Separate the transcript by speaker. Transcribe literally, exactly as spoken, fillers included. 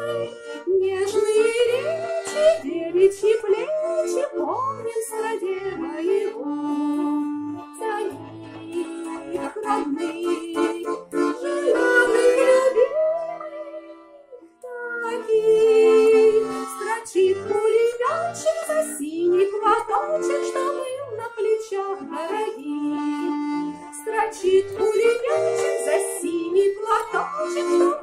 Speaker 1: Нежные речи, девичьи плечи, помним сроде моего. За них родных, желанных, любимых, таких строчит пулеметчик за синий платочек, что был на плечах дорогих. Строчит пулеметчик за синий платочек, что